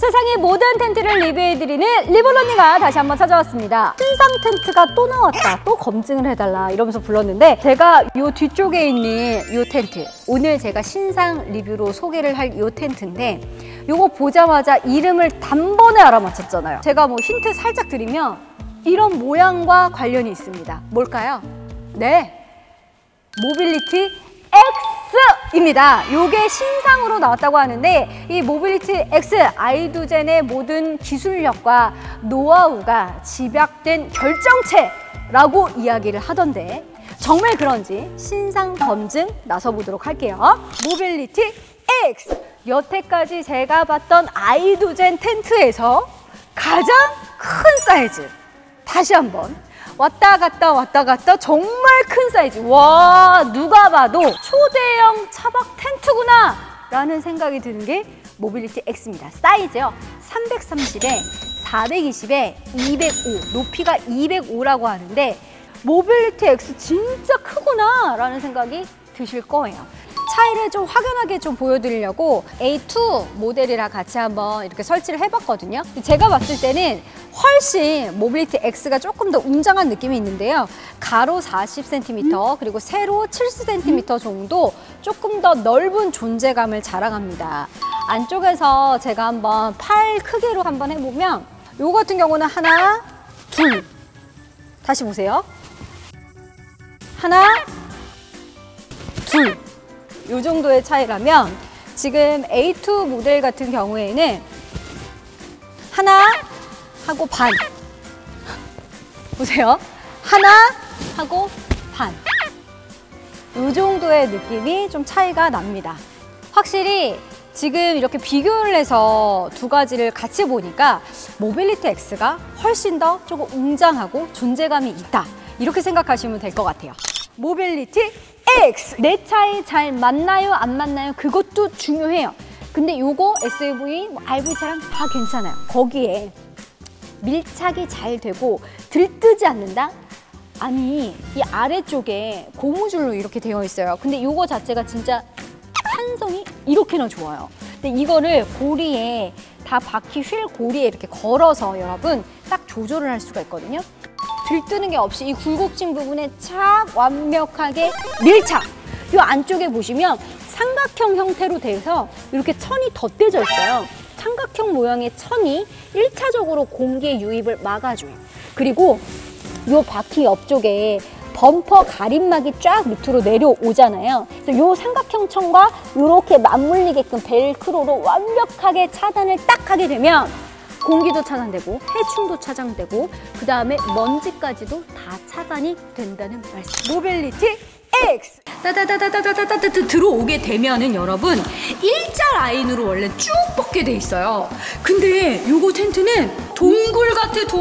세상의 모든 텐트를 리뷰해드리는 리본 언니가 다시 한번 찾아왔습니다. 신상 텐트가 또 나왔다, 또 검증을 해달라 이러면서 불렀는데, 제가 요 뒤쪽에 있는 요 텐트, 오늘 제가 신상 리뷰로 소개를 할 요 텐트인데, 요거 보자마자 이름을 단번에 알아맞혔잖아요. 제가 뭐 힌트 살짝 드리면 이런 모양과 관련이 있습니다. 뭘까요? 네, 모빌리티 X입니다. 요게 신상으로 나왔다고 하는데, 이 모빌리티 X, 아이두젠의 모든 기술력과 노하우가 집약된 결정체라고 이야기를 하던데, 정말 그런지 신상 검증 나서보도록 할게요. 모빌리티 X! 여태까지 제가 봤던 아이두젠 텐트에서 가장 큰 사이즈. 다시 한번 왔다 갔다 정말 큰 사이즈. 와, 누가 봐도 초대형 차박 텐트구나 라는 생각이 드는 게 모빌리티 X입니다. 사이즈요, 330에 420에 205, 높이가 205라고 하는데, 모빌리티 X 진짜 크구나 라는 생각이 드실 거예요. 차이를 좀 확연하게 좀 보여드리려고 A2 모델이랑 같이 한번 이렇게 설치를 해봤거든요. 제가 봤을 때는 훨씬 모빌리티 X가 조금 더 웅장한 느낌이 있는데요. 가로 40cm 그리고 세로 70cm 정도 조금 더 넓은 존재감을 자랑합니다. 안쪽에서 제가 한번 팔 크기로 한번 해보면, 요 같은 경우는 하나, 둘, 다시 보세요. 하나, 둘. 요 정도의 차이라면, 지금 A2 모델 같은 경우에는 하나 하고 반. 보세요. 하나 하고 반. 요 정도의 느낌이 좀 차이가 납니다. 확실히 지금 이렇게 비교를 해서 두 가지를 같이 보니까 모빌리티 X가 훨씬 더 조금 웅장하고 존재감이 있다, 이렇게 생각하시면 될 것 같아요. 모빌리티 X! 내 차에 잘 맞나요? 안 맞나요? 그것도 중요해요. 근데 요거 SUV, RV차랑 다 괜찮아요. 거기에 밀착이 잘 되고 들뜨지 않는다? 아니, 이 아래쪽에 고무줄로 이렇게 되어 있어요. 근데 요거 자체가 진짜 탄성이 이렇게나 좋아요. 근데 이거를 고리에, 다 바퀴 휠 고리에 이렇게 걸어서 여러분 딱 조절을 할 수가 있거든요. 들뜨는 게 없이 이 굴곡진 부분에 착 완벽하게 밀착! 이 안쪽에 보시면 삼각형 형태로 돼서 이렇게 천이 덧대져 있어요. 삼각형 모양의 천이 1차적으로 공기 유입을 막아줘요. 그리고 이 바퀴 옆쪽에 범퍼 가림막이 쫙 밑으로 내려오잖아요. 그래서 이 삼각형 천과 이렇게 맞물리게끔 벨크로로 완벽하게 차단을 딱 하게 되면 공기도 차단되고 해충도 차단되고 그 다음에 먼지까지도 다 차단이 된다는 말씀. 모빌리티 X! 따다다다다다다다 들어오게 되면은 여러분 일자 라인으로 원래 쭉 뻗게 돼 있어요. 근데 요거 텐트는 동굴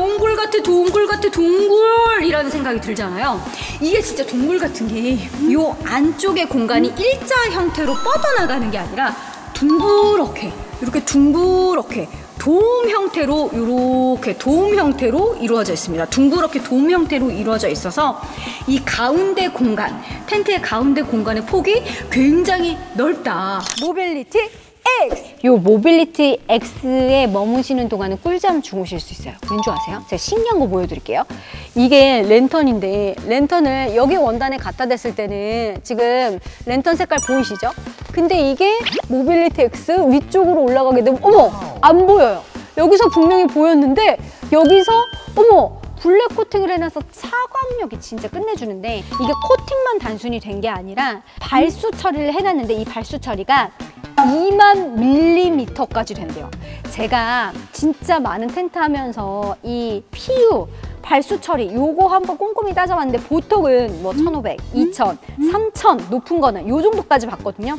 같아 동굴이라는 생각이 들잖아요. 이게 진짜 동굴 같은 게 요 안쪽의 공간이 일자 형태로 뻗어나가는 게 아니라 둥그렇게, 이렇게 둥그렇게 돔 형태로, 이렇게 돔 형태로 이루어져 있습니다. 둥그렇게 돔 형태로 이루어져 있어서 이 가운데 공간, 텐트의 가운데 공간의 폭이 굉장히 넓다. 모빌리티 X! 요 모빌리티 X에 머무시는 동안은 꿀잠 주무실 수 있어요. 왠 줄 아세요? 제가 신기한 거 보여드릴게요. 이게 랜턴인데, 랜턴을 여기 원단에 갖다 댔을 때는 지금 랜턴 색깔 보이시죠? 근데 이게 모빌리티 X 위쪽으로 올라가게 되면 어머! 안 보여요. 여기서 분명히 보였는데 여기서 어머! 블랙 코팅을 해놔서 차광력이 진짜 끝내주는데, 이게 코팅만 단순히 된 게 아니라 발수 처리를 해놨는데 이 발수 처리가 2만 밀리미터까지 된대요. 제가 진짜 많은 텐트 하면서 이 PU 발수 처리 요거 한번 꼼꼼히 따져봤는데 보통은 뭐 1500, 2000, 3000 높은 거는 요 정도까지 봤거든요.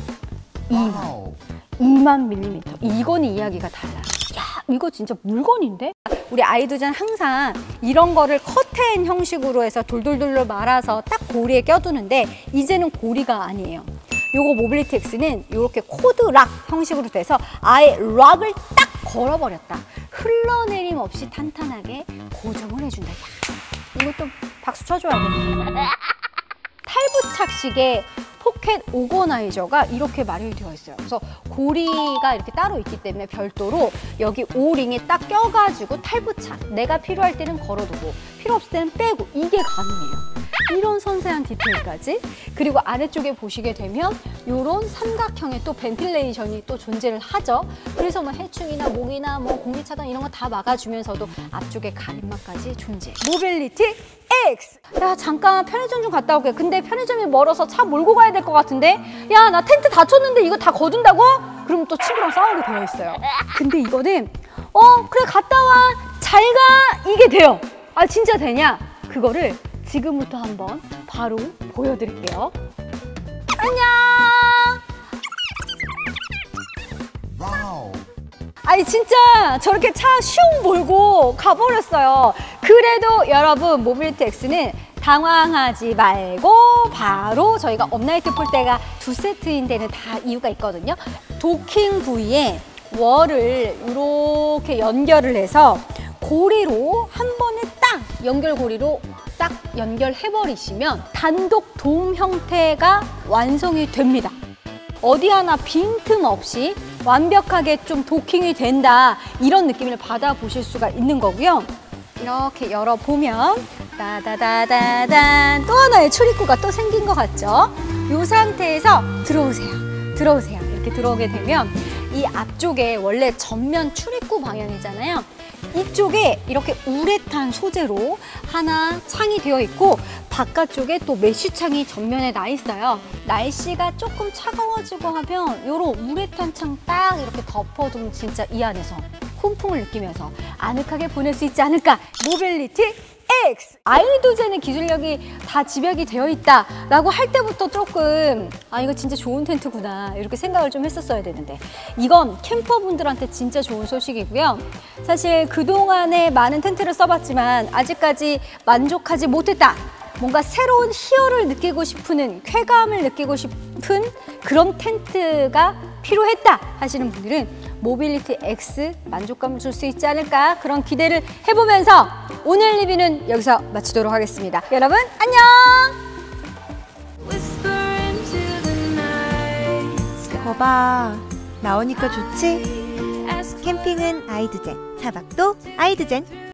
2만 밀리미터. 이거는 이야기가 달라요. 야, 이거 진짜 물건인데? 우리 아이두젠 항상 이런 거를 커튼 형식으로 해서 돌돌돌 말아서 딱 고리에 껴두는데, 이제는 고리가 아니에요. 요거 모빌리티 X는 이렇게 코드락 형식으로 돼서 아예 락을 딱 걸어버렸다. 흘러내림 없이 탄탄하게 고정을 해준다. 야, 이것도 박수 쳐줘야 돼. 탈부착식의 포켓 오거나이저가 이렇게 마련이 되어 있어요. 그래서 고리가 이렇게 따로 있기 때문에 별도로 여기 오링에 딱 껴가지고 탈부착, 내가 필요할 때는 걸어두고 필요 없을 때는 빼고, 이게 가능해요. 이런 섬세한 디테일까지. 그리고 아래쪽에 보시게 되면 이런 삼각형의 또 벤틸레이션이 또 존재를 하죠. 그래서 뭐 해충이나 모기나 뭐 공기차단 이런 거 다 막아주면서도 앞쪽에 가림막까지 존재. 모빌리티 X! 야, 잠깐 편의점 좀 갔다 올게. 근데 편의점이 멀어서 차 몰고 가야 될 것 같은데? 야, 나 텐트 다 쳤는데 이거 다 거둔다고? 그럼 또 친구랑 싸우게 되어 있어요. 근데 이거는 그래 갔다 와, 잘 가, 이게 돼요. 아, 진짜 되냐? 그거를 지금부터 한번 바로 보여드릴게요. 안녕! 아니 진짜 저렇게 차 슝 몰고 가버렸어요. 그래도 여러분, 모빌리티 X는 당황하지 말고 바로 저희가 업나이트 폴대가 2세트인 데는 다 이유가 있거든요. 도킹 부위에 월을 이렇게 연결을 해서 고리로 한 번에 딱 연결고리로 딱 연결해버리시면 단독 돔 형태가 완성이 됩니다. 어디 하나 빈틈 없이 완벽하게 좀 도킹이 된다, 이런 느낌을 받아보실 수가 있는 거고요. 이렇게 열어보면 따다다다단 또 하나의 출입구가 또 생긴 것 같죠? 이 상태에서 들어오세요. 이렇게 들어오게 되면 이 앞쪽에 원래 전면 출입구 방향이잖아요. 이쪽에 이렇게 우레탄 소재로 하나 창이 되어 있고, 바깥쪽에 또 메쉬 창이 전면에 나 있어요. 날씨가 조금 차가워지고 하면 이런 우레탄 창 딱 이렇게 덮어두면 진짜 이 안에서 훈풍을 느끼면서 아늑하게 보낼 수 있지 않을까. 모빌리티 X! 아이도제는 기술력이 다 집약이 되어 있다라고 할 때부터 조금 이거 진짜 좋은 텐트구나 이렇게 생각을 좀 했었어야 되는데, 이건 캠퍼분들한테 진짜 좋은 소식이고요. 사실 그동안에 많은 텐트를 써봤지만 아직까지 만족하지 못했다, 뭔가 새로운 희열을 느끼고 싶은, 쾌감을 느끼고 싶은 그런 텐트가 필요했다 하시는 분들은 모빌리티 X 만족감을 줄 수 있지 않을까, 그런 기대를 해보면서 오늘 리뷰는 여기서 마치도록 하겠습니다. 여러분 안녕! 거봐, 나오니까 좋지? 캠핑은 아이드젠, 차박도 아이드젠.